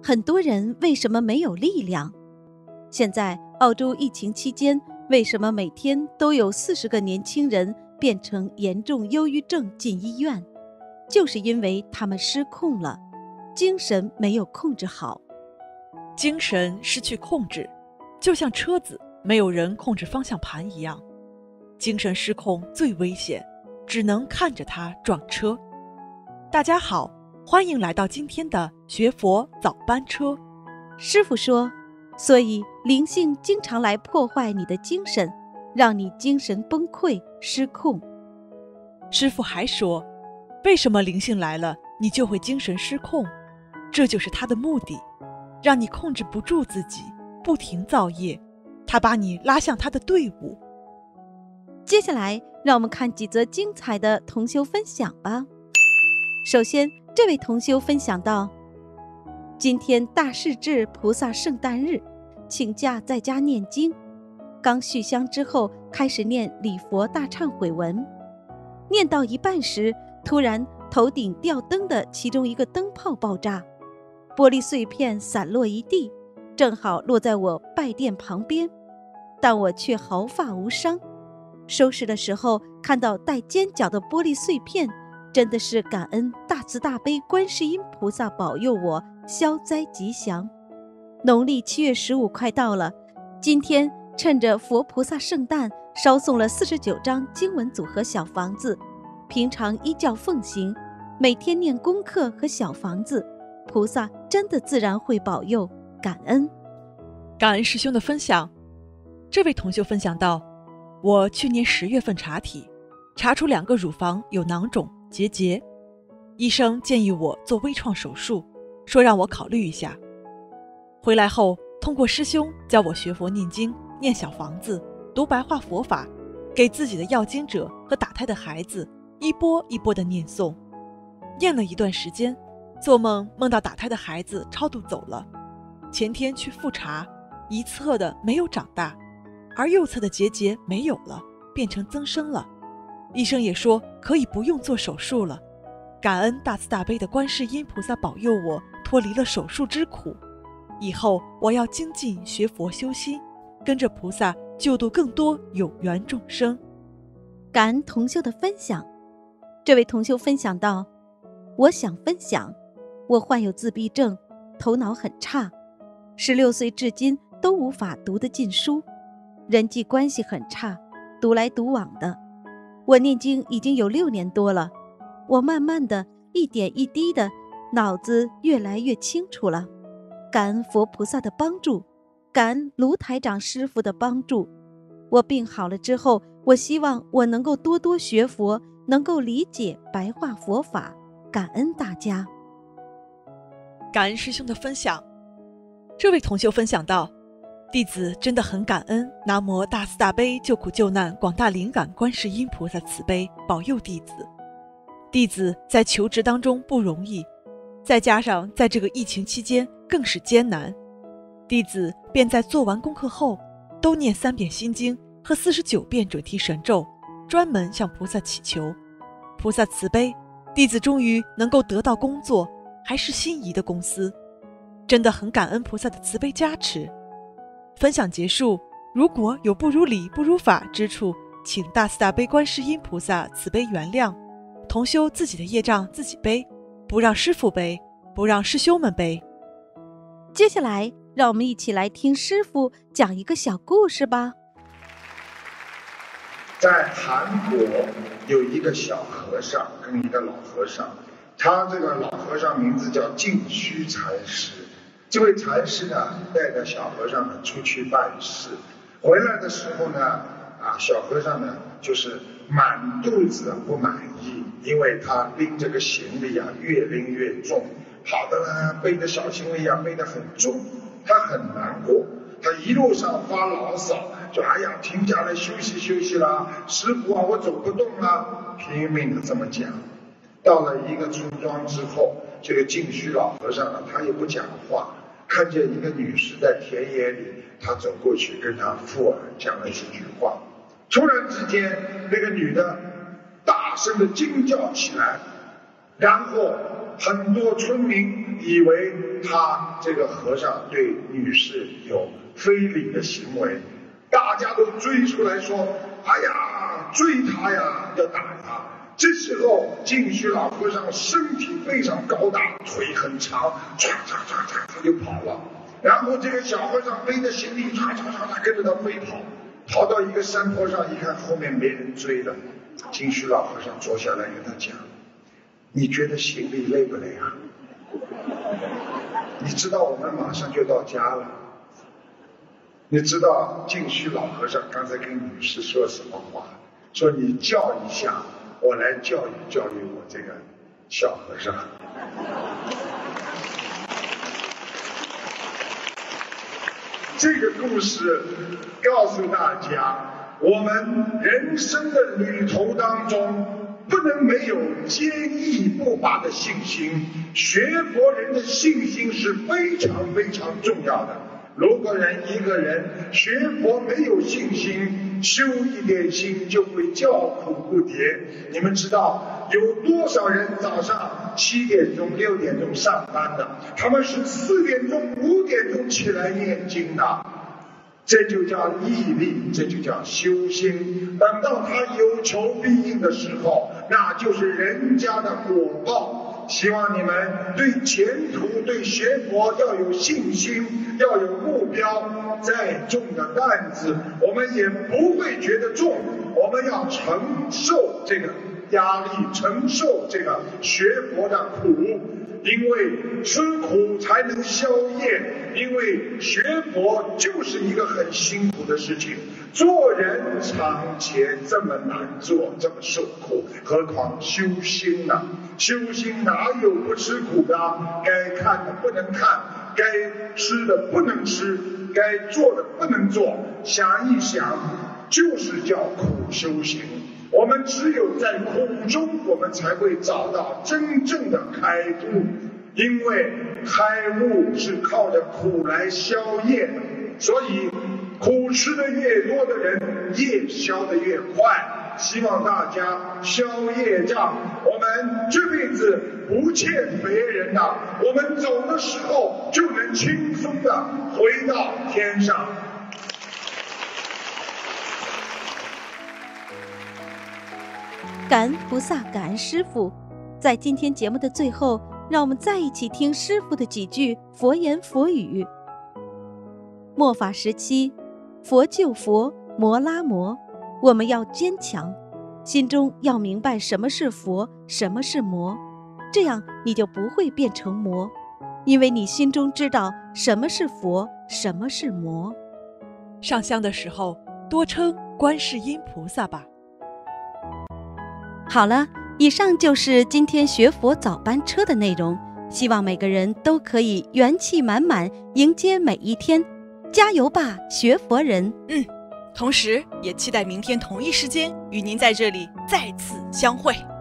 很多人为什么没有力量？现在澳洲疫情期间，为什么每天都有40个年轻人变成严重忧郁症进医院？就是因为他们失控了，精神没有控制好。 精神失去控制，就像车子没有人控制方向盘一样。精神失控最危险，只能看着它撞车。大家好，欢迎来到今天的学佛早班车。 师父说，所以灵性经常来破坏你的精神，让你精神崩溃失控。 师父还说，为什么灵性来了你就会精神失控？这就是他的目的，让你控制不住自己，不停造业，他把你拉向他的队伍。 接下来让我们看几则精彩的同修分享吧。首先，这位同修分享到，今天大势至菩萨圣诞日，请假在家念经，刚续香之后开始念礼佛大忏悔文，念到一半时，突然头顶吊灯的其中一个灯泡爆炸，玻璃碎片散落一地，正好落在我拜殿旁边，但我却毫发无伤。收拾的时候看到带尖角的玻璃碎片，真的是感恩大慈大悲观世音菩萨保佑我消灾吉祥。农历7月15快到了，今天趁着佛菩萨圣诞，烧送了49张经文组合小房子，平常依教奉行，每天念功课和小房子，菩萨真的自然会保佑，感恩。 感恩师兄的分享。这位同修分享到，我去年10月份查体，查出2个乳房有囊肿结节，医生建议我做微创手术，说让我考虑一下。回来后，通过师兄教我学佛念经，念小房子，读白话佛法，给自己的要经者和打胎的孩子一波一波的念诵。念了一段时间，做梦到打胎的孩子超度走了。前天去复查，一侧的没有长大，而右侧的结节没有了，变成增生了。医生也说可以不用做手术了。感恩大慈大悲的观世音菩萨保佑我脱离了手术之苦。以后我要精进学佛修心，跟着菩萨救度更多有缘众生。 感恩同修的分享。这位同修分享到，我想分享，我患有自闭症，头脑很差，16岁至今都无法读得进书，人际关系很差，独来独往的。我念经已经有6年多了，我慢慢的一点一滴的脑子越来越清楚了。感恩佛菩萨的帮助，感恩卢台长师父的帮助。我病好了之后，我希望我能够多多学佛，能够理解白话佛法，感恩大家。 感恩师兄的分享。这位同修分享到，弟子真的很感恩南无大慈大悲救苦救难广大灵感观世音菩萨慈悲保佑弟子。弟子在求职当中不容易，再加上在这个疫情期间更是艰难，弟子便在做完功课后都念3遍心经和49遍准提神咒，专门向菩萨祈求菩萨慈悲，弟子终于能够得到工作，还是心仪的公司，真的很感恩菩萨的慈悲加持。分享结束，如果有不如理不如法之处，请大慈大悲观世音菩萨慈悲原谅，同修自己的业障自己背，不让师父背，不让师兄们背。 接下来让我们一起来听师父讲一个小故事吧。 在韩国有一个小和尚跟一个老和尚，他这个老和尚名字叫净虚禅师。这位禅师呢，带着小和尚呢出去办事，回来的时候呢，小和尚呢就是满肚子不满意，因为他拎这个行李越拎越重，跑的呢背的小行李背得很重，他很难过，他一路上发牢骚，说哎呀，停下来休息休息啦，师傅我走不动啦，拼命的这么讲。到了一个村庄之后，这个净虚老和尚呢，他也不讲话，看见一个女士在田野里，他走过去跟她附耳讲了几句话。突然之间，那个女的大声的惊叫起来，然后很多村民以为他这个和尚对女士有非礼的行为，大家都追出来说：“哎呀，追他呀，要打他。”这时候净虚老和尚身体非常高大，腿很长，唰唰唰唰他就跑了。然后这个小和尚背着行李，唰唰唰唰跟着他飞跑，跑到一个山坡上，一看后面没人追了，净虚老和尚坐下来跟他讲：“你觉得行李累不累啊？你知道我们马上就到家了。你知道净虚老和尚刚才跟女士说什么话？说你叫一下，我来教育教育我这个小和尚。”这个故事告诉大家，我们人生的旅途当中，不能没有坚毅不拔的信心。学佛人的信心是非常非常重要的。如果一个人学佛没有信心，修一点心就会叫苦不迭。你们知道有多少人早上7点钟、6点钟上班的，他们是4点钟、5点钟起来念经的。这就叫毅力，这就叫修心。等到他有求必应的时候，那就是人家的果报。希望你们对前途、对学佛要有信心，要有目标。再重的担子，我们也不会觉得重，我们要承受这个压力，承受这个学佛的苦。因为吃苦才能消业，因为学佛就是一个很辛苦的事情。做人常前这么难做，这么受苦，何况修心呢？修心哪有不吃苦的？该看的不能看，该吃的不能吃，该做的不能做。想一想，就是叫苦修行。我们只有在苦中，我们才会找到真正的开悟。因为开悟是靠着苦来消业的，所以苦吃的越多的人，业消的越快。希望大家消业障，我们这辈子不欠别人的，我们走的时候就能轻松的回到天上。 感恩菩萨，感恩师父。在今天节目的最后，让我们再一起听师父的几句佛言佛语。末法时期，佛救佛，魔拉魔，我们要坚强，心中要明白什么是佛，什么是魔，这样你就不会变成魔，因为你心中知道什么是佛，什么是魔。 上香的时候多称观世音菩萨吧。 好了，以上就是今天学佛早班车的内容，希望每个人都可以元气满满迎接每一天，加油吧，学佛人！ 同时也期待明天同一时间与您在这里再次相会。